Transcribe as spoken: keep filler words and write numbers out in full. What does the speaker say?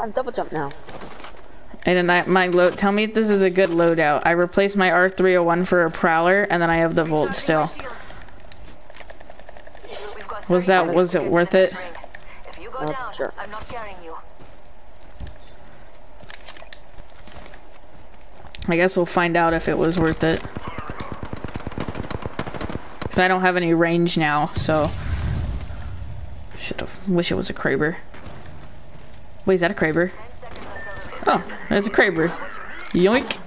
I'm double jump now. And then I, my load. Tell me if this is a good loadout. I replaced my R three oh one for a Prowler, and then I have the Volt still. Was that? Was it worth it? If you go Oh, down, sure. I'm not carrying you. I guess we'll find out if it was worth it. Because I don't have any range now, so... Should have... Wish it was a Kraber. Wait, is that a Kraber? Oh, there's a Kraber. Yoink!